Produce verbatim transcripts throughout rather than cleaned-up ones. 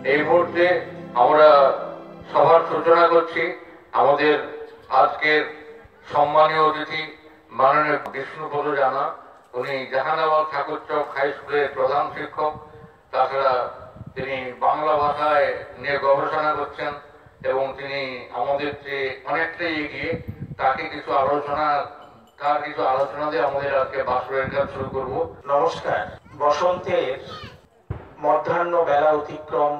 এই মুহূর্তে আমরা সভার সূচনা করছি। আমাদের আজকের সম্মানীয় অতিথি মাননীয় বিষ্ণুপদ জানা, উনি জাহানাবাদ ঠাকুরচক হাই স্কুলের প্রধান শিক্ষক। তাছাড়া তিনি বাংলা ভাষায় নিয়ে গবেষণা করছেন এবং তিনি আমাদের চেয়ে অনেকটাই এগিয়ে। তাকে কিছু আলোচনা তার কিছু আলোচনা দিয়ে আমাদের আজকে বাসরের কাজ শুরু করব। নমস্কার। বসন্তের মধ্যাহ্ন বেলা অতিক্রম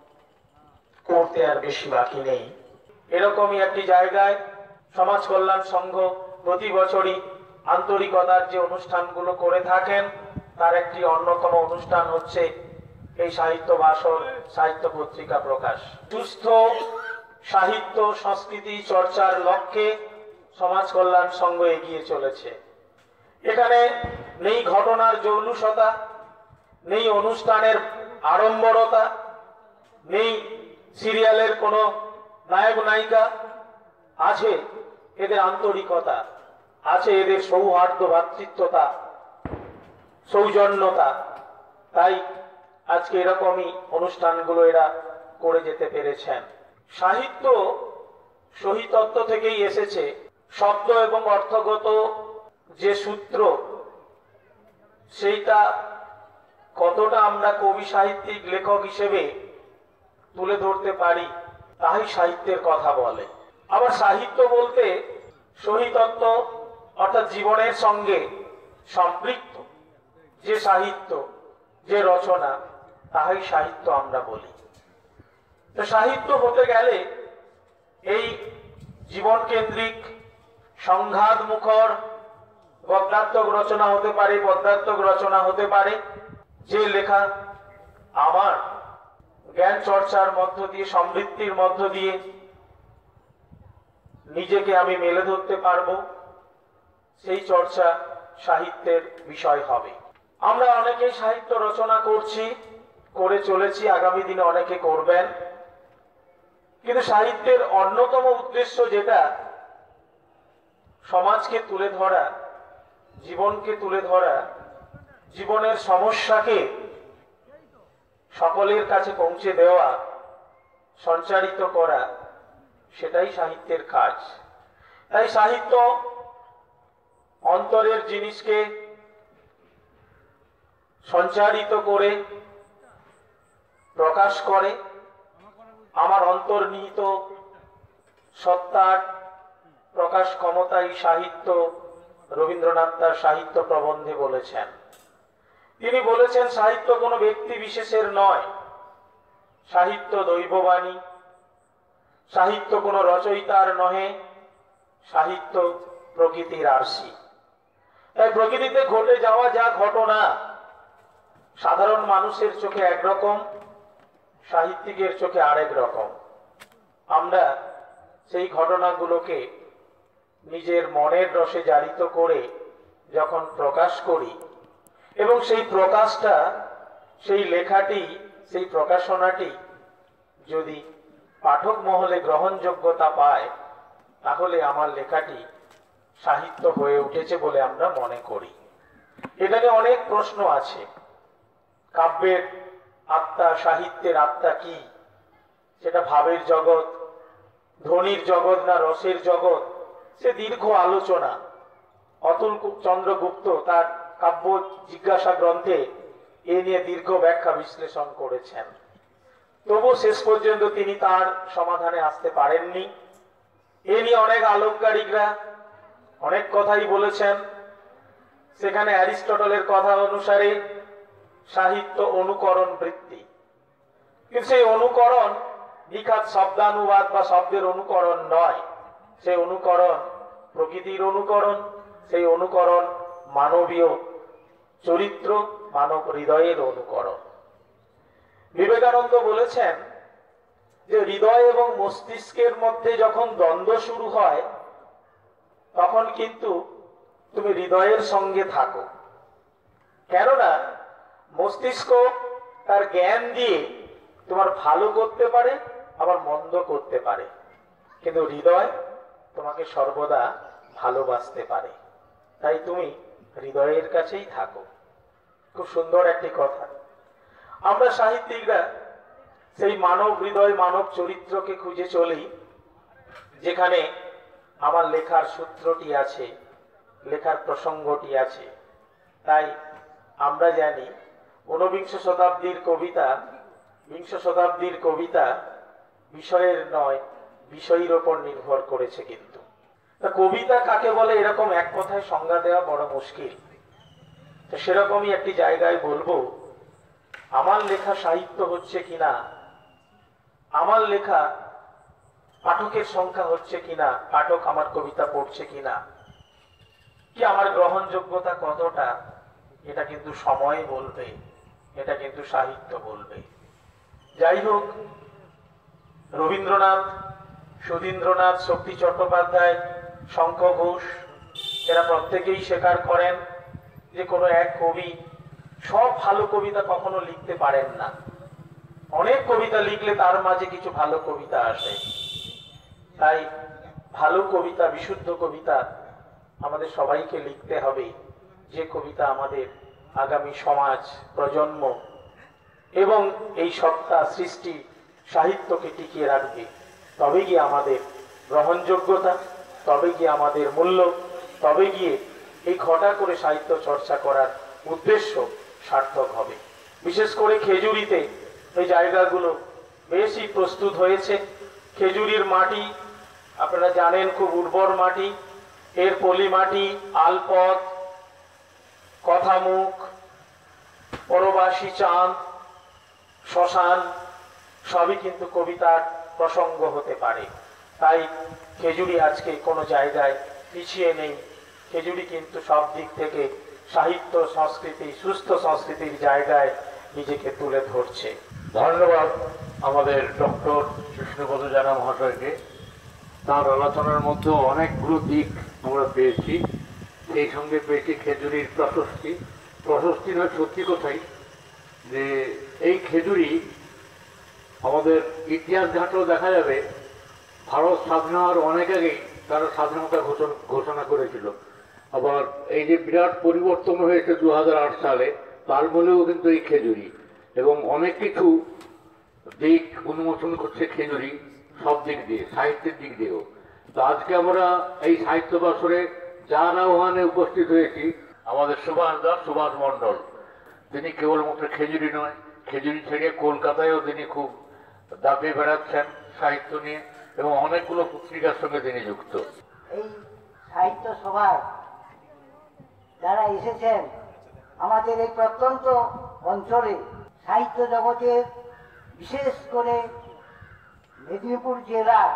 করতে আর বেশি বাকি নেই। এরকমই একটি জায়গায় সমাজ কল্যাণ সংঘ প্রতি বছরই আন্তরিকতার যে অনুষ্ঠানগুলো করে থাকেন, তার একটি অন্যতম অনুষ্ঠান হচ্ছে এই সাহিত্য ভাষণ, সাহিত্য পত্রিকা প্রকাশ। সুস্থ সাহিত্য সংস্কৃতি চর্চার লক্ষ্যে সমাজ কল্যাণ সংঘ এগিয়ে চলেছে। এখানে নেই ঘটনার জৌলুসতা, নেই অনুষ্ঠানের আড়ম্বরতা, নেই সিরিয়ালের কোনো নায়ক নায়িকা। আছে এদের আন্তরিকতা, আছে এদের সৌহার্দ্য, ভ্রাতৃত্বতা, সৌজন্যতা। তাই আজকে এরকমই অনুষ্ঠানগুলো এরা করে যেতে পেরেছেন। সাহিত্য সহিতত্ত্ব থেকেই এসেছে। শব্দ এবং অর্থগত যে সূত্র, সেইটা কতটা আমরা কবি সাহিত্যিক লেখক হিসেবে তুলে ধরতে পারি, তাই সাহিত্যের কথা বলে। আবার সাহিত্য বলতে সহিতত্ত্ব অর্থাৎ জীবনের সঙ্গে সম্পৃক্ত যে সাহিত্য, যে রচনা, তাই সাহিত্য আমরা বলি। তো সাহিত্য হতে গেলে এই জীবন কেন্দ্রিক সংঘাত মুখর গদ্যাত্মক রচনা হতে পারে, পদ্যাত্মক রচনা হতে পারে, যে লেখা আমার জ্ঞান চর্চার মধ্য দিয়ে, সমৃদ্ধির মধ্য দিয়ে নিজেকে আমি মেলে ধরতে পারবো, সেই চর্চা সাহিত্যের বিষয় হবে। আমরা অনেকেই সাহিত্য রচনা করছি, করে চলেছি, আগামী দিনে অনেকে করবেন। কিন্তু সাহিত্যের অন্যতম উদ্দেশ্য যেটা, সমাজকে তুলে ধরা, জীবনকে তুলে ধরা, জীবনের সমস্যাকে সকলের কাছে পৌঁছে দেওয়া, সঞ্চারিত করা, সেটাই সাহিত্যের কাজ। তাই সাহিত্য অন্তরের জিনিসকে সঞ্চারিত করে প্রকাশ করে। আমার অন্তর্নিহিত সত্তার প্রকাশ ক্ষমতাই সাহিত্য। রবীন্দ্রনাথ তার সাহিত্য প্রবন্ধে বলেছেন। তিনি বলেছেন সাহিত্য কোনো ব্যক্তি বিশেষের নয়, সাহিত্য দৈববাণী। সাহিত্য কোনো রচয়িতার নহে, সাহিত্য প্রকৃতির আরশি। তাই প্রকৃতিতে ঘটে যাওয়া যা ঘটনা সাধারণ মানুষের চোখে একরকম, সাহিত্যিকের চোখে আরেক রকম। আমরা সেই ঘটনাগুলোকে নিজের মনের রসে জারিত করে যখন প্রকাশ করি, এবং সেই প্রকাশটা, সেই লেখাটি, সেই প্রকাশনাটি যদি পাঠক মহলে গ্রহণযোগ্যতা পায়, তাহলে আমার লেখাটি সাহিত্য হয়ে উঠেছে বলে আমরা মনে করি। এখানে অনেক প্রশ্ন আছে। কাব্যের আত্মা, সাহিত্যের আত্মা কি? সেটা ভাবের জগৎ, ধ্বনির জগৎ না রসের জগৎ? সে দীর্ঘ আলোচনা। অতুল চন্দ্রগুপ্ত তার কাব্য জিজ্ঞাসা গ্রন্থে এ নিয়ে দীর্ঘ ব্যাখ্যা বিশ্লেষণ করেছেন। তবু শেষ পর্যন্ত তিনি তার সমাধানে আসতে পারেননি। এ নিয়ে অনেক আলঙ্কারিকরা অনেক কথাই বলেছেন। সেখানে অ্যারিস্টটলের কথা অনুসারে সাহিত্য অনুকরণ বৃত্তি। কিন্তু সেই অনুকরণ নিখাত শব্দানুবাদ বা শব্দের অনুকরণ নয়। সেই অনুকরণ প্রকৃতির অনুকরণ, সেই অনুকরণ মানবীয় চরিত্র, মানব হৃদয়ের অনুকরণ। বিবেকানন্দ বলেছেন যে হৃদয় এবং মস্তিষ্কের মধ্যে যখন দ্বন্দ্ব শুরু হয়, তখন কিন্তু তুমি হৃদয়ের সঙ্গে থাকো। কেননা মস্তিষ্ক তার জ্ঞান দিয়ে তোমার ভালো করতে পারে, আবার মন্দ করতে পারে, কিন্তু হৃদয় তোমাকে সর্বদা ভালোবাসতে পারে। তাই তুমি হৃদয়ের কাছেই থাকো। খুব সুন্দর একটি কথা। আমরা সাহিত্যিকরা সেই মানব হৃদয় মানব চরিত্রকে খুঁজে চলি, যেখানে আমার লেখার সূত্রটি আছে, লেখার প্রসঙ্গটি আছে। তাই আমরা জানি ঊনবিংশ শতাব্দীর কবিতা, বিংশ শতাব্দীর কবিতা বিষয়ের নয়, বিষয়ের ওপর নির্ভর করেছে। কিন্তু তা কবিতা কাকে বলে এরকম এক কথায় সংজ্ঞা দেওয়া বড় মুশকিল। তো সেরকমই একটি জায়গায় বলবো, আমার লেখা সাহিত্য হচ্ছে কিনা, আমার লেখা পাঠকের সংখ্যা হচ্ছে কিনা, পাঠক আমার কবিতা পড়ছে কিনা, কি আমার গ্রহণযোগ্যতা কতটা, এটা কিন্তু সময় বলবে, এটা কিন্তু সাহিত্য বলবে। যাই হোক, রবীন্দ্রনাথ, সুধীন্দ্রনাথ, শক্তি চট্টোপাধ্যায়, শঙ্খ ঘোষ এরা প্রত্যেকেই স্বীকার করেন যে কোনো এক কবি সব ভালো কবিতা কখনো লিখতে পারেন না। অনেক কবিতা লিখলে তার মাঝে কিছু ভালো কবিতা আসে। তাই ভালো কবিতা, বিশুদ্ধ কবিতা আমাদের সবাইকে লিখতে হবে, যে কবিতা আমাদের আগামী সমাজ, প্রজন্ম এবং এই সত্তা সৃষ্টি সাহিত্যকে টিকিয়ে রাখবে। তবে গিয়ে আমাদের গ্রহণযোগ্যতা, তবে গিয়ে আমাদের মূল্য, তবে গিয়ে এই ঘটা করে সাহিত্য চর্চা করার উদ্দেশ্য সার্থক হবে। বিশেষ করে খেজুরিতে এই জায়গাগুলো বেশি প্রস্তুত হয়েছে। খেজুরির মাটি আপনারা জানেন খুব উর্বর মাটি, এর পলি মাটি, আলপথ, কথামুখ, পরবাসী চাঁদ, শ্মশান সবই কিন্তু কবিতার প্রসঙ্গ হতে পারে। তাই খেজুরি আজকে কোনো জায়গায় পিছিয়ে নেই। খেজুরি কিন্তু সব দিক থেকে সাহিত্য, সংস্কৃতি, সুস্থ সংস্কৃতির জায়গায় নিজেকে তুলে ধরছে। ধন্যবাদ আমাদের ডক্টর কৃষ্ণপদ জানা মহাশয়কে। তার আলোচনার মধ্যে অনেকগুলো দিক আমরা পেয়েছি। সেই সঙ্গে পেয়েছি খেজুরির প্রশস্তি। প্রশস্তি নয়, সত্যি কথাই যে এই খেজুরি আমাদের ইতিহাস ঘাটলেও দেখা যাবে ভারত স্বাধীন হওয়ার অনেক আগেই তারা স্বাধীনতা ঘোষণা ঘোষণা করেছিল। আবার এই যে বিরাট পরিবর্তন হয়েছে দু হাজার আট সালে, তার মূলেও কিন্তু এই খেজুরি, এবং অনেক কিছু দিক উন্মোচন করছে খেজুরি, সব দিক দিয়ে, সাহিত্যের দিক দিয়েও। তো আজকে আমরা এই সাহিত্য বছরে যার আহ্বানে উপস্থিত হয়েছি, আমাদের সুভাষ দাস, সুভাষ মণ্ডল, তিনি কেবলমাত্র খেজুরি নয়, খেজুরি ছেড়ে কলকাতায়ও তিনি খুব দাপিয়ে বেড়াচ্ছেন সাহিত্য নিয়ে, এবং অনেকগুলো পত্রিকার সঙ্গে তিনি যুক্ত। এই সাহিত্য সভায় যারা এসেছেন আমাদের এই প্রত্যন্ত অঞ্চলে সাহিত্য জগতের, বিশেষ করে মেদিনীপুর জেলার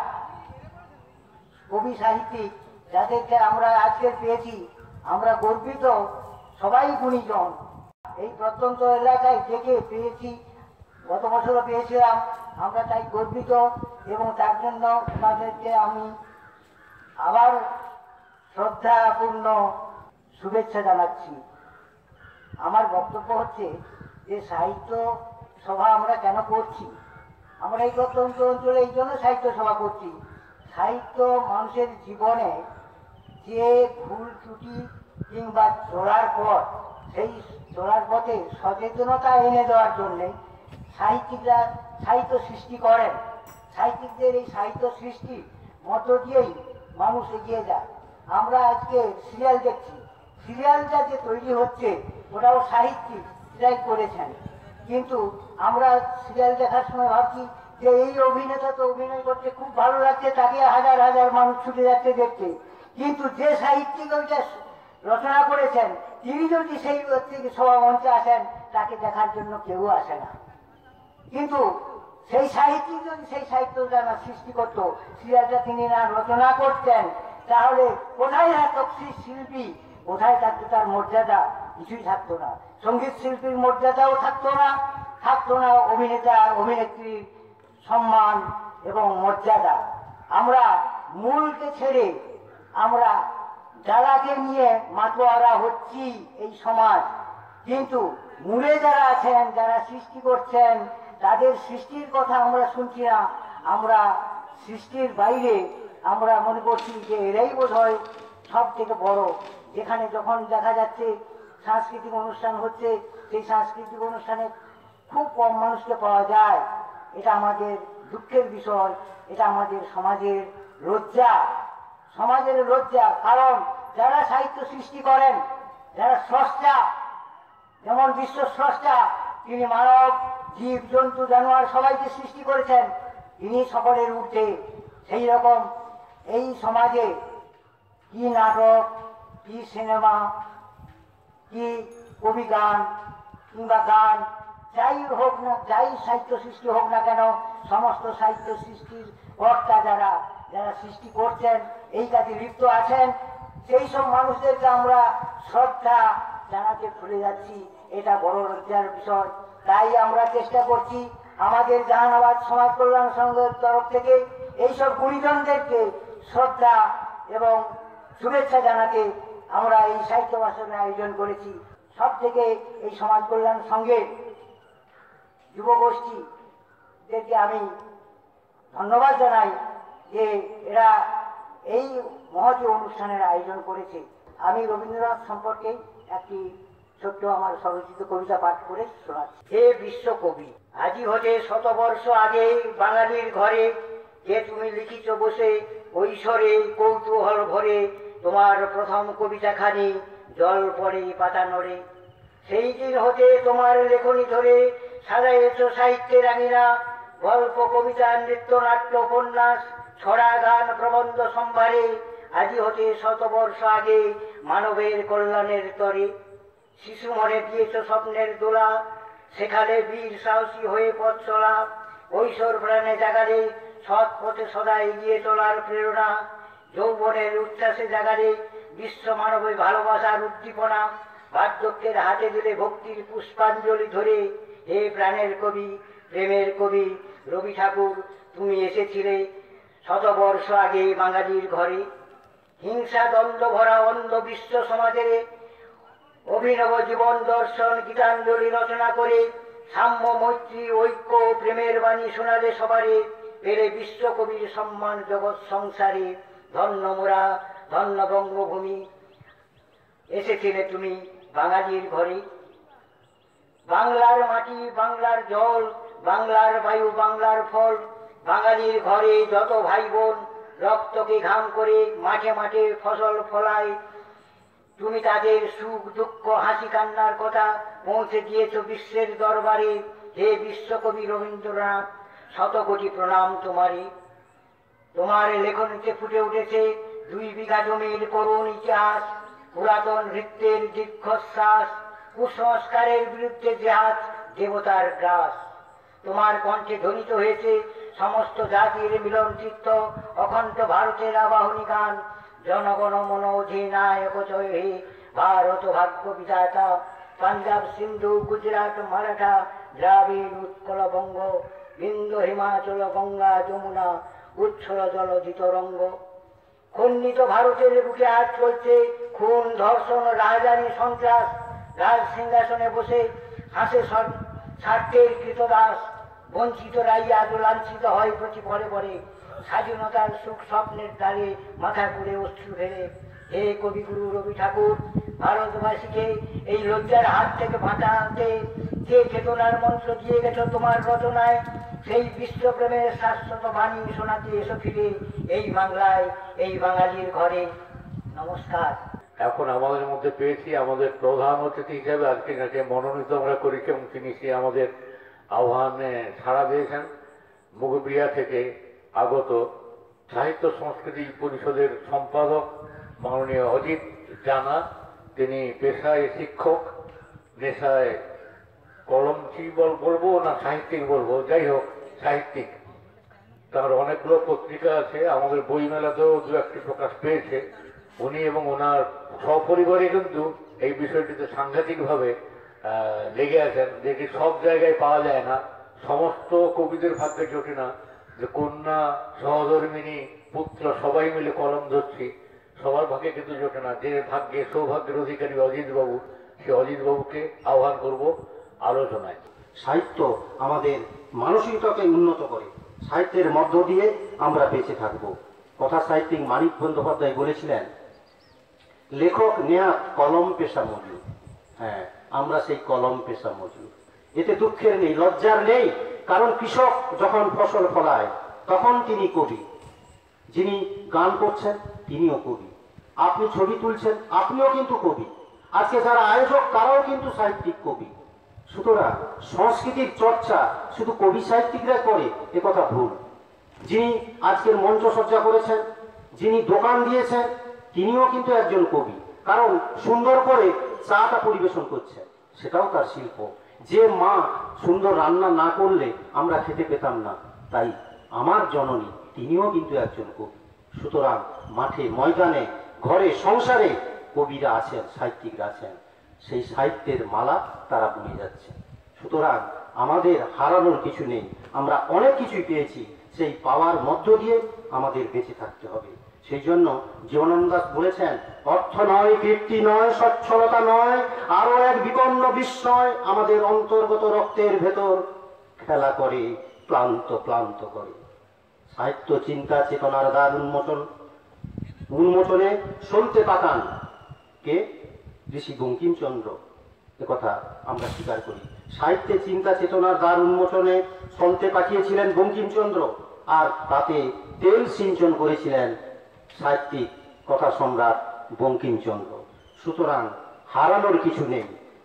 কবি সাহিত্যিক যাদেরকে আমরা আজকে পেয়েছি, আমরা গর্বিত। সবাই গুণীজন। এই প্রত্যন্ত এলাকায় থেকে পেয়েছি, গত বছরও পেয়েছিলাম, আমরা তাই গর্বিত, এবং তার জন্য ওনাদেরকে আমি আবার শ্রদ্ধাপূর্ণ শুভেচ্ছা জানাচ্ছি। আমার বক্তব্য হচ্ছে যে সাহিত্য সভা আমরা কেন করছি। আমরা এই প্রত্যন্ত অঞ্চলে এই জন্য সাহিত্য সভা করছি, সাহিত্য মানুষের জীবনে যে ভুল ত্রুটি কিংবা চলার পথ, সেই চলার পথে সচেতনতা এনে দেওয়ার জন্যে সাহিত্যিকরা সাহিত্য সৃষ্টি করেন। সাহিত্যিকদের এই সাহিত্য সৃষ্টির মধ্য দিয়েই মানুষ এগিয়ে যায়। আমরা আজকে সিরিয়াল দেখছি, সিরিয়ালটা যে তৈরি হচ্ছে ওটাও সাহিত্যিক সিরিয়াল করেছেন, কিন্তু আমরা সিরিয়াল দেখার সময় ভাবছি যে এই অভিনেতা তো অভিনয় করতে খুব ভালো লাগছে, তাকে হাজার হাজার মানুষ ছুটে যাচ্ছে দেখতে, কিন্তু যে সাহিত্যিক ওইটা রচনা করেছেন তিনি যদি সেই সভা মঞ্চে আসেন তাকে দেখার জন্য কেউ আসে না। কিন্তু সেই সাহিত্যিক যদি সেই সাহিত্য জানা সৃষ্টি করত, সিরিয়ালটা তিনি না রচনা করতেন, তাহলে কোথায় থাকতো শিল্পী, কোথায় থাকতো তার মর্যাদা? কিছুই থাকতো না। সঙ্গীত শিল্পীর মর্যাদাও থাকতো না, থাকতো না অভিনেতা অভিনেত্রীর সম্মান এবং মর্যাদা। আমরা মূলকে ছেড়ে আমরা ডালাকে নিয়ে মাতোয়ারা হচ্ছি এই সমাজ, কিন্তু মূলে যারা আছেন, যারা সৃষ্টি করছেন, তাদের সৃষ্টির কথা আমরা শুনছি না। আমরা সৃষ্টির বাইরে আমরা মনে করছি যে এরাই বোধ হয় সব থেকে বড়। যেখানে যখন দেখা যাচ্ছে সাংস্কৃতিক অনুষ্ঠান হচ্ছে, সেই সাংস্কৃতিক অনুষ্ঠানে খুব কম মানুষকে পাওয়া যায়, এটা আমাদের দুঃখের বিষয়, এটা আমাদের সমাজের লজ্জা, সমাজের লজ্জা। কারণ যারা সাহিত্য সৃষ্টি করেন, যারা স্রষ্টা, যেমন বিশ্ব স্রষ্টা, তিনি মানব, জীব, জন্তু, জানোয়ার সবাইকে সৃষ্টি করেছেন, তিনি সকলের ঊর্ধ্বে। সেই রকম এই সমাজে কি নাটক, কি সিনেমা, কি কবি গান কিংবা গান, যাই হোক না, যাই সাহিত্য সৃষ্টি হোক না কেন, সমস্ত সাহিত্য সৃষ্টির কর্তা যারা যারা সৃষ্টি করছেন, এই কাজে লিপ্ত আছেন, সেই সব মানুষদেরকে আমরা শ্রদ্ধা জানাতে ভুলে যাচ্ছি। এটা বড় লজ্জার বিষয়। তাই আমরা চেষ্টা করছি আমাদের জাহানাবাদ সমাজ কল্যাণ সংঘের তরফ থেকে এইসব গুণীজনদেরকে শ্রদ্ধা এবং শুভেচ্ছা জানাতে আমরা এই সাহিত্য ভাষণের আয়োজন করেছি। সব থেকে এই সমাজ কল্যাণ সংঘের যুবগোষ্ঠীদেরকে আমি ধন্যবাদ জানাই যে এরা এই মহতী অনুষ্ঠানের আয়োজন করেছে। আমি রবীন্দ্রনাথ সম্পর্কে একটি ছোট্ট আমার স্বরচিত কবিতা পাঠ করে শোনাচ্ছি। হে বিশ্বকবি, আজি হতে শতবর্ষ আগে বাঙালির ঘরে যে তুমি লিখিত বসে কৈশোরে কৌতূহল ভরে তোমার প্রথম কবিতাখানি জল পড়ে পাতা নড়ে। সেই দিন হতে তোমার লেখনী ধরে সাজাইয়েছ সাহিত্যের আঙিনা, গল্প, কবিতা, নৃত্যনাট্য, উপন্যাস, ছড়া, গান, প্রবন্ধ সম্ভারে। আজি হতে শতবর্ষ আগে মানবের কল্যাণের তরে শিশু মনে দিয়েছ স্বপ্নের দোলা, সেখানে বীর সাহসী হয়ে পথ চলা। কৈশোর প্রাণে জাগালে সৎ পথে সদা এগিয়ে চলার প্রেরণা, যৌবনের উচ্ছ্বাসে জাগালে বিশ্ব মানবের ভালোবাসার উদ্দীপনা। বার্ধক্যের হাতে দিলে ভক্তির পুষ্পাঞ্জলি ধরে। হে প্রাণের কবি, প্রেমের কবি রবি ঠাকুর, তুমি এসেছিলে শতবর্ষ আগে বাঙালির ঘরে। হিংসা দ্বন্দ্ব ভরা অন্ধ বিশ্ব সমাজের অভিনব জীবন দর্শন গীতাঞ্জলি রচনা করে সাম্য, মৈত্রী, ঐক্য, প্রেমের বাণী শোনালে সবারে। পেলে বিশ্বকবির সম্মান জগৎ সংসারে। ধন্য মোরা, ধন্য বঙ্গভূমি, এসেছিলে তুমি বাঙালির ঘরে। বাংলার মাটি, বাংলার জল, বাংলার বায়ু, বাংলার ফল, বাঙালির ঘরে যত ভাই বোন রক্তকে ঘাম করে মাঠে মাঠে ফসল ফলায়। তুমি তাদের সুখ দুঃখ হাসি কান্নার কথা পৌঁছে দিয়েছ বিশ্বের দরবারে। হে বিশ্বকবি রবীন্দ্রনাথ, শত কোটি প্রণাম তোমারে। তোমার লেখনীতে ফুটে উঠেছে দুই বিঘা জমির করুণ ইতিহাস, পুরাতন নৃত্যের দীর্ঘশ্বাস, কুসংস্কারের বিরুদ্ধে জেহাদ, দেবতার গ্রাস। তোমার কণ্ঠে ধ্বনিত হয়েছে সমস্ত জাতির মিলন চিত্ত, অখণ্ড ভারতের আবাহনী গান। জনগণ মন অধিনায়ক জয় হে ভারত ভাগ্য বিধাতা। পাঞ্জাব, সিন্ধু, গুজরাট, মারাঠা, দ্রাবিড়, উৎকল, বঙ্গ, বিন্দ, হিমাচল, গঙ্গা, যমুনা, উচ্ছল জলধিত রঙ্গ। খণ্ডিত ভারতের বুকে আজ চলছে খুন, ধর্ষণ, রাজধানী, সন্ত্রাস। রাজ সিংহাসনে বসে হাসে স্বার্থের কৃতদাস। বঞ্চিত রাই আজ লাঞ্ছিত হয় প্রতি পরে পরে। স্বাধীনতার সুখ স্বপ্নের দ্বারে মাথা করে অশ্রু ফেলে। হে কবিগুরু রবি ঠাকুর, ভারতবাসীকে এই লজ্জার হাত থেকে বাঁচাতে যে চেতনার মন্ত্র দিয়ে গেছ তোমার রচনায়, সেই বিশ্বপ্রেমের শাশ্বত বাণী শোনাতে এসো ফিরে এই বাংলায়, এই বাঙালির ঘরে। নমস্কার। এখন আমাদের মধ্যে পেয়েছি আমাদের প্রধান অতিথি হিসাবে আজকে যাকে মনোনীত আমরা করেছি এবং তিনি সে আমাদের আহ্বানে সাড়া দিয়েছেন। মুগবিয়া থেকে আগত সাহিত্য সংস্কৃতি পরিষদের সম্পাদক মাননীয় অজিত জানা, তিনি পেশায় শিক্ষক, নেশায় কলমচি বলবো না সাহিত্যিক বলবো, যাই হোক সাহিত্যিক। তার অনেকগুলো পত্রিকা আছে, আমাদের বইমেলাতেও দু একটি প্রকাশ পেয়েছে। উনি এবং ওনার সপরিবারে কিন্তু এই বিষয়টিতে সাংঘাতিকভাবে লেগে আছেন, যেটি সব জায়গায় পাওয়া যায় না। সমস্ত কবিদের ভাগ্যে জোটে না যে কন্যা, সহধর্মিনী, পুত্র সবাই মিলে কলম ধরছি, সবার ভাগ্যে কিন্তু জোটে না। যে ভাগ্যে সৌভাগ্যের অধিকারী অজিত বাবু, সে অজিত বাবুকে আহ্বান করব আলোচনায়। সাহিত্য আমাদের মানসিকতাকে উন্নত করে, সাহিত্যের মধ্য দিয়ে আমরা বেঁচে থাকব। কথা সাহিত্যিক মানিক বন্দ্যোপাধ্যায় বলেছিলেন, লেখক নেয়া কলম পেশা মজুর। হ্যাঁ, আমরা সেই কলম পেশা মজুর। এতে দুঃখের নেই, লজ্জার নেই, কারণ কৃষক যখন ফসল ফলায় তখন তিনি কবি, যিনি গান করছেন তিনিও কবি, আপনি ছবি তুলছেন আপনিও কিন্তু কবি, আজকে যারা আয়োজক তারাও কিন্তু সাহিত্যিক কবি। সুতরাং সংস্কৃতির চর্চা শুধু কবি সাহিত্যিকরা করে এ কথা ভুল। যিনি আজকের মঞ্চসজ্জা করেছেন, যিনি দোকান দিয়েছেন তিনিও কিন্তু একজন কবি, কারণ সুন্দর করে চাটা পরিবেশন করছেন, সেটাও তার শিল্প। যে মা সুন্দর রান্না না করলে আমরা খেতে পেতাম না, তাই আমার জননী তিনিও কিন্তু একজন কবি। সুতরাং মাঠে ময়দানে ঘরে সংসারে কবিরা আছেন, সাহিত্যিকরা আছেন, সেই সাহিত্যের মালা তারা বুনে যাচ্ছে। সুতরাং আমাদের হারানোর কিছু নেই, আমরা অনেক কিছুই পেয়েছি, সেই পাওয়ার মধ্য দিয়ে আমাদের বেঁচে থাকতে হবে। সেই জন্য জীবনানন্দ দাশ বলেছেন, অর্থ নয়, কীর্তি নয়, সচ্ছলতা নয়, আরো এক বিপন্ন বিস্ময় আমাদের অন্তর্গত রক্তের ভেতর খেলা করে, ক্লান্ত ক্লান্ত করে। সাহিত্য চিন্তা চেতনার দ্বার উন্মোচন উন্মোচনে সলতে পাকান কে? ঋষি বঙ্কিমচন্দ্র। একথা আমরা স্বীকার করি। সাহিত্যে চিন্তা চেতনার দ্বার উন্মোচনে সলতে পাকিয়েছিলেন বঙ্কিমচন্দ্র, আর তাতে তেল সিঞ্চন করেছিলেন সাহিত্যিক কথা সম্রাট বঙ্কিমচন্দ্র। সুতরাং হারানোর কিছু নেই।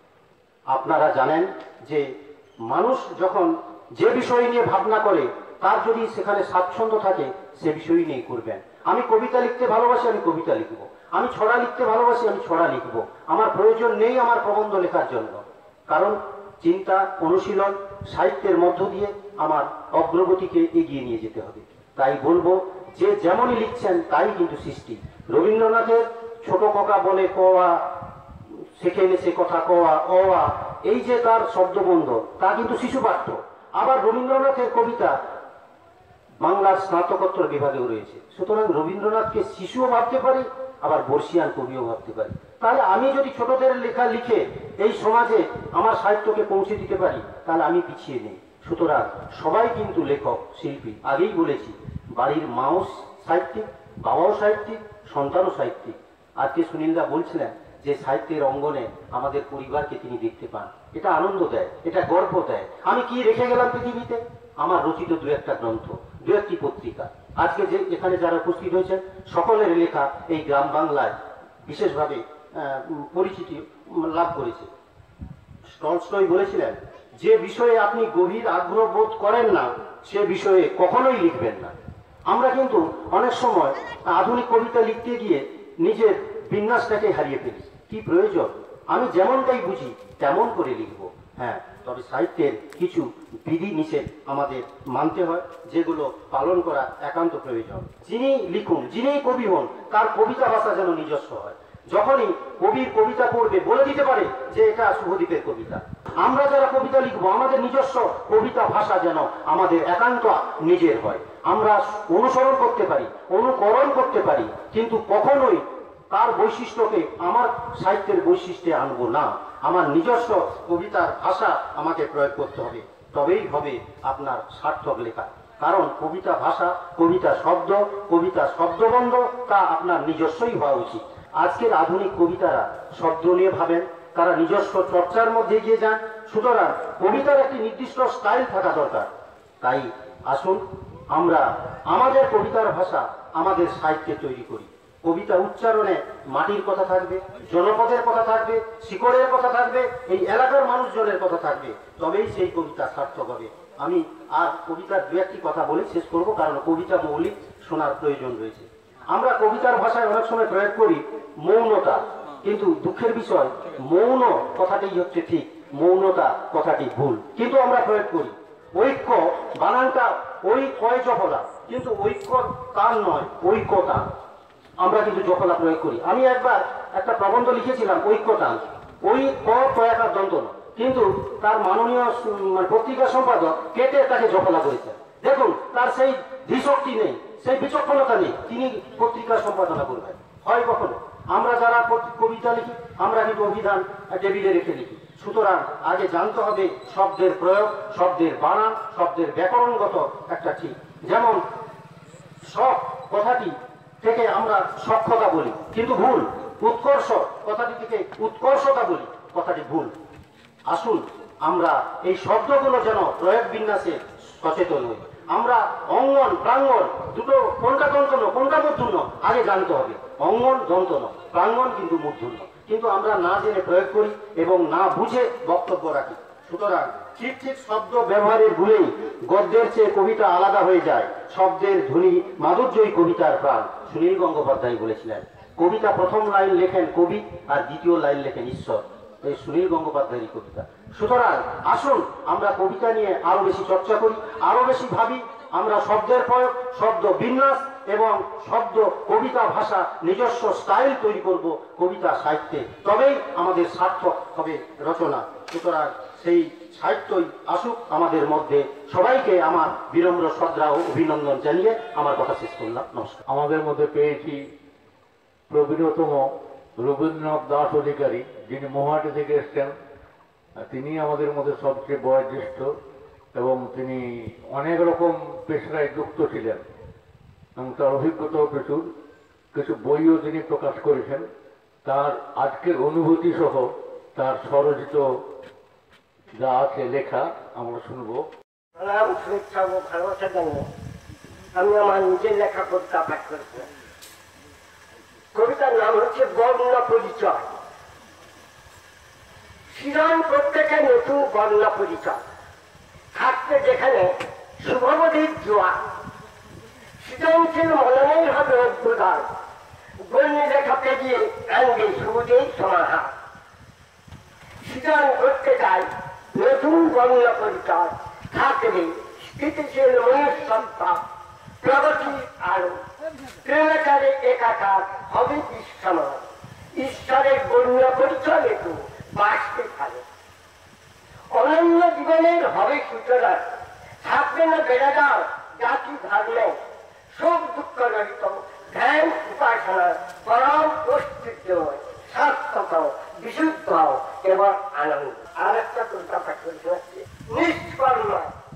আপনারা জানেন যে মানুষ যখন যে বিষয় নিয়ে ভাবনা করে তার যদি সেখানে স্বাচ্ছন্দ্য থাকে সে বিষয় নিয়ে করবেন। আমি কবিতা লিখতে ভালোবাসি, আমি কবিতা লিখব। আমি ছড়া লিখতে ভালোবাসি, আমি ছড়া লিখব। আমার প্রয়োজন নেই আমার প্রবন্ধ লেখার জন্য, কারণ চিন্তা অনুশীলন সাহিত্যের মধ্য দিয়ে আমার অগ্রগতিকে এগিয়ে নিয়ে যেতে হবে। তাই বলবো যে যেমনই লিখছেন তাই কিন্তু সৃষ্টি। রবীন্দ্রনাথের ছোট কাকা বলে কওয়া, সেখানে সে কথা কওয়া অওয়া, এই যে তার শব্দবন্ধ তা কিন্তু শিশু পাঠ্য। আবার রবীন্দ্রনাথের কবিতা বাংলার স্নাতকোত্তর বিভাগেও রয়েছে। সুতরাং রবীন্দ্রনাথকে শিশুও ভাবতে পারি, আবার বর্ষিয়ান কবিও ভাবতে পারি। তাহলে আমি যদি ছোটদের লেখা লিখে এই সমাজে আমার সাহিত্যকে পৌঁছে দিতে পারি তাহলে আমি পিছিয়ে নেই। সুতরাং সবাই কিন্তু লেখক শিল্পী। আগেই বলেছি, বাড়ির মাও সাহিত্যিক, বাবাও সাহিত্যিক, সন্তানও সাহিত্যিক। আজকে সুনীলদা বলছিলেন যে সাহিত্যের অঙ্গনে আমাদের পরিবারকে তিনি দেখতে পান, এটা আনন্দ দেয়, এটা গর্ব দেয়। আমি কি রেখে গেলাম পৃথিবীতে? আমার রচিত দু একটা গ্রন্থ, দু একটি পত্রিকা। আজকে যে এখানে যারা উপস্থিত হয়েছেন সকলের লেখা এই গ্রাম বাংলায় বিশেষভাবে পরিচিতি লাভ করেছে। টলস্টয় বলেছিলেন, যে বিষয়ে আপনি গভীর আগ্রহ বোধ করেন না সে বিষয়ে কখনোই লিখবেন না। আমরা কিন্তু অনেক সময় আধুনিক কবিতা লিখতে গিয়ে নিজের বিন্যাসটাকে হারিয়ে ফেলি। কি প্রয়োজন? আমি যেমনটাই বুঝি তেমন করে লিখব। হ্যাঁ, তবে সাহিত্যের কিছু বিধি নিষেধ আমাদের মানতে হয়, যেগুলো পালন করা একান্ত প্রয়োজন। যিনি লিখুন, যিনি কবি হন, তার কবিতা ভাষা যেন নিজস্ব হয়। যখনই কবির কবিতা পড়বে বলে দিতে পারে যে এটা শুভদীপের কবিতা। আমরা যারা কবিতা লিখবো আমাদের নিজস্ব কবিতা ভাষা যেন আমাদের একান্ত নিজের হয়। আমরা অনুসরণ করতে পারি, অনুকরণ করতে পারি, কিন্তু কখনোই তার বৈশিষ্ট্যকে আমার সাহিত্যের বৈশিষ্ট্যে আনবো না। আমার নিজস্ব কবিতার ভাষা আমাকে প্রয়োগ করতে হবে, তবেই হবে আপনার সার্থক লেখা। কারণ কবিতা ভাষা, কবিতা শব্দ, কবিতা শব্দবন্ধ তা আপনার নিজস্বই হওয়া উচিত। আজকের আধুনিক কবিতারা শব্দ নিয়ে ভাবেন, তারা নিজস্ব চর্চার মধ্যে গিয়ে যান। সুতরাং কবিতার একটি নির্দিষ্ট স্টাইল থাকা দরকার। তাই আসুন আমরা আমাদের কবিতার ভাষা আমাদের সাহিত্যে তৈরি করি। কবিতা উচ্চারণে মাটির কথা থাকবে, জনপদের কথা থাকবে, শিকড়ের কথা থাকবে, এই এলাকার মানুষজনের কথা থাকবে, তবেই সেই কবিতা সার্থক হবে। আমি আর কবিতার দু একটি কথা বলে শেষ করব, কারণ কবিতা মৌলিক, শোনার প্রয়োজন রয়েছে। আমরা কবিতার ভাষায় অনেক সময় প্রয়োগ করি মৌনতা, কিন্তু দুঃখের বিষয় মৌন কথাটি হচ্ছে ঠিক, মৌনতা কথাটি ভুল, কিন্তু আমরা প্রয়োগ করি। ঐক্য বানানটা ওই কয় জফলা, কিন্তু ঐক্য তার নয়, ঐক্যতা আমরা কিন্তু জফলা প্রয়োগ করি। আমি একবার একটা প্রবন্ধ লিখেছিলাম ঐক্যতা, ওই ক কয়াকার দন্ত, কিন্তু তার মাননীয় পত্রিকা সম্পাদক কেটে তাকে জফলা করেছেন। দেখুন, তার সেই ধীশক্তি নেই, সেই বিচক্ষণতা নেই, তিনি পত্রিকা সম্পাদনা করবেন। হয় কখনো আমরা যারা কবিতা লিখি আমরা কিন্তু অভিধান টেবিলে রেখে লিখি। সুতরাং আগে জানতে হবে শব্দের প্রয়োগ, শব্দের বানান, শব্দের ব্যাকরণগত একটা ঠিক। যেমন সব কথাটি থেকে আমরা সক্ষতা বলি, কিন্তু ভুল। উৎকর্ষ কথাটি থেকে উৎকর্ষতা বলি, কথাটি ভুল। আসুন আমরা এই শব্দগুলো যেন প্রয়োগ বিন্যাসে সচেতন হই। আমরা অঙ্গন প্রাঙ্গণ দুটো কোনটা দন্তন্য কোনটা মূর্ধন্য আগে জানতে হবে। অঙ্গন দন্তন্য, প্রাঙ্গণ কিন্তু মূর্ধন্য, কিন্তু আমরা না জেনে প্রয়োগ করি এবং না বুঝে বক্তব্য রাখি। সুতরাং ঠিক ঠিক শব্দ ব্যবহারের ভুলেই গদ্যের চেয়ে কবিতা আলাদা হয়ে যায়। শব্দের ধ্বনি মাধুর্যই কবিতার প্রাণ। সুনীল গঙ্গোপাধ্যায় বলেছিলেন, কবিতা প্রথম লাইন লেখেন কবি আর দ্বিতীয় লাইন লেখেন ঈশ্বর। এই সুনীল গঙ্গোপাধ্যায়ের কবিতা। সুতরাং আসুন আমরা কবিতা নিয়ে আরো বেশি চর্চা করি, আরো বেশি ভাবি। আমরা শব্দের প্রয়োগ, শব্দ বিন্যাস এবং শব্দ কবিতা ভাষা নিজস্ব স্টাইল তৈরি করব কবিতা সাহিত্যে, তবেই আমাদের সার্থক হবে রচনা। সুতরাং সেই সাহিত্যই আসুক আমাদের মধ্যে। সবাইকে আমার বিনম্র শ্রদ্ধা ও অভিনন্দন জানিয়ে আমার কথা শেষ করলাম। নমস্কার। আমাদের মধ্যে পেয়েছি প্রবীণতম রবীন্দ্রনাথ দাস অধিকারী, যিনি মহাটি থেকে এসছেন। তিনি আমাদের মধ্যে সবচেয়ে বয়োজ্যেষ্ঠ এবং তিনি অনেক রকম পেশায় যুক্ত ছিলেন এবং তার অভিজ্ঞতাও প্রচুর। কিছু বইও তিনি প্রকাশ করেছেন। তার আজকের অনুভূতি সহ তার স্বরচিত যা আছে লেখা আমরা শুনবো। সালাম, শুভেচ্ছা ও ভালোবাসা জানিয়ে আমি আমার নিজের লেখা কবিতা পাঠ করেছিলাম। কবিতার নাম হচ্ছে বর্ণ পরিচয়। সৃজন প্রত্যেকের নতুন বর্ণ পরিচয় থাকতে যেখানে শুভবোধীর জোয়ার, সৃজনশীল মননের হবে অভ্যুদয়, বন্যী লেখা পেরিয়ে আনবে সবুজেই সমাহার। সৃজন করতে চাই নতুন বর্ণ পরিচয়, থাকবে স্থিতিশীল মনুষ্যত্বা, প্রগতি আরো প্রেমাচারে একাকার হবে বিশ্বময়। ঈশ্বরের বর্ণ পরিচয় একটু বাঁচতে পারে, অনন্য জীবনের হবে সূচনা। থাকবে না বেড়ে যাও জাতি ধর্মে, সুখ দুঃখ রহিত ধ্যান উপাসনা, পরম অস্তিত্বময় সার্থক বিশুদ্ধ এবং আনন্দ। আর একটা কবিতা পাঠ করেছি, নিষ্কর্ম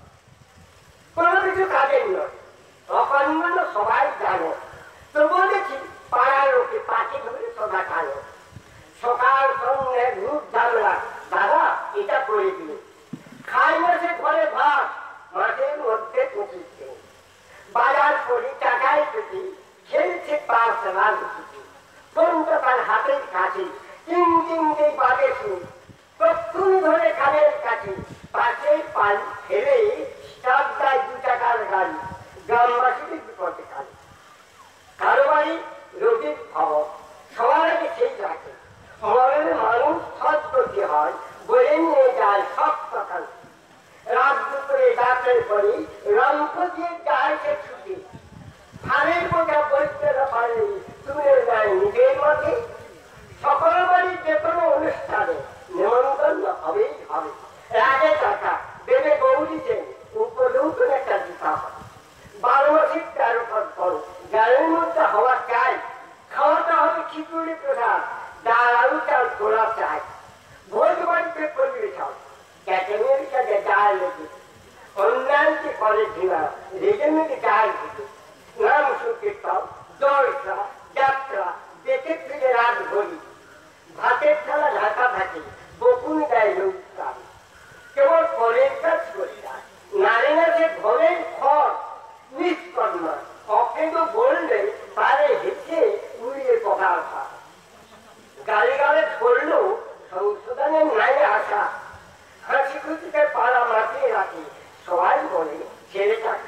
কোনো কিছু কাজের নয়, অকর্ম সবাই জানে, তবুও দেখি পাড়ার লোকে পাখি ধরে সদা কানে। সকাল সন্ধ্যে রূপ জানলা দাদা এটা করে দিল, খাই না সে ঘরে ভাত মাঠের মধ্যে পৌঁছচ্ছে, বাজার করি টাকায় পেটি খেলছে পাঁচ রাজনীতি, কোনটা তার হাতের কাছে তিন তিনটে বাজে সুর, প্রথম ধরে কানের কাছে পাশে পাল ফেলে স্টাফ দেয় দু টাকার গাড়ি, গ্রামবাসীদের বিপদে কালে। কারো বাড়ি রোগীর খবর সবার আগে সেই রাখে, মনের মানুষ সৎপতি হয় বলে নিয়ে যায় সব টাকা। রাত দুপুরে ডাকের পরে রঙ্ক দিয়ে যায় সে ছুটি, ধানের বোঝা বলতে না পারে তুলে নেয় নিজের মাঝে। সকল বাড়ি যে কোনো অনুষ্ঠানে নিমন্ত্রণ হবেই হবে, আগে টাকা দেবে গৌরীতে উপলৌকন একটা দিতে হবে। বারো মাসিক তেরো পদ করো গায়ের মধ্যে হওয়া চাই, খাওয়াটা হবে খিচুড়ি প্রসাদ, ডাল আলু চাল তোলা চাই। ভোজ বাড়িতে পরিবেশন ক্যাটেমের সাথে ডাল লেগে, অন্যান্যকে করে ঢিলা রেডিমেড ডাল দিতে, নাম সংকীর্তন জলসা যাত্রা দেখে ফিরে রাত ভরি। ভাতের থালা ঢাকা থাকে বকুন দেয় লোকসান, কেবল পরের কাজ করি না নারী না সে ঘরের খড় নিষ্কর্মা, অকেন্দ্র বললে পারে হেঁটে উড়িয়ে পকার পা। গাড়ি গাড়ে ধরলেও সংশোধনের নাই আসা, হাসি খুশিতে পাড়া মাতিয়ে রাখি। সবাই বলে ছেলেটা